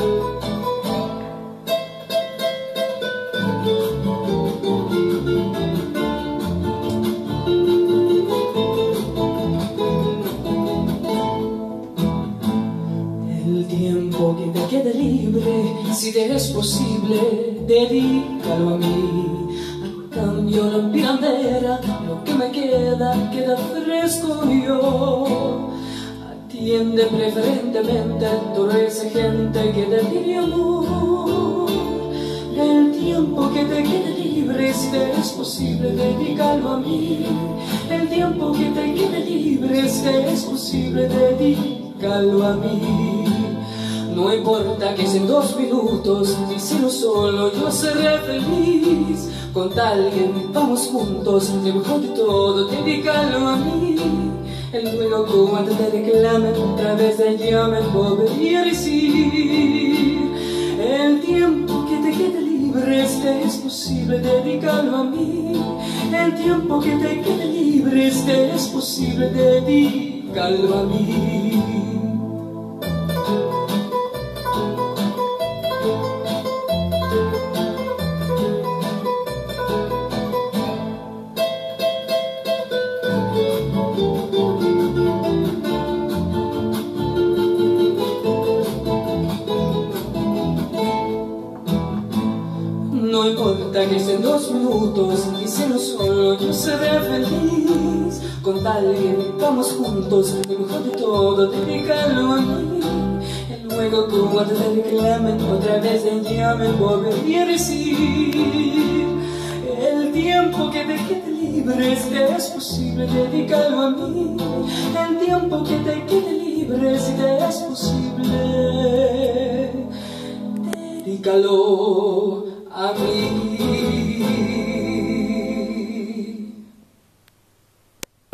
tiempo que te quede libre, si te es posible, dedícalo a mí. A cambio no pidan vera, lo que me queda fresco yo. Atiende preferentemente a toda esa gente que te pide amor. El tiempo que te quede libre, si te es posible, dedícalo a mí. El tiempo que te quede libre, si te es posible, dedícalo a mí. No importa que sean 2 minutos, y si no solo yo seré feliz. Con tal que vamos juntos, lo mejor de todo, dedícalo a mí. El luego cuando te reclamen, otra vez te llamen, volvería a decir. El tiempo que te quede libre, si te es posible, dedícalo a mí. El tiempo que te quede libre, si te es posible, dedícalo a mí. No importa que sean 2 minutos, y si no solo yo seré feliz. Con tal que vamos juntos, lo mejor de todo, dedícalo a mí. Y luego cuando te reclamen, otra vez te llamen, volvería a decir. El tiempo que te quede libre, si te es posible, dedícalo a mí. El tiempo que te quede libre, si te es posible, dedícalo a mí.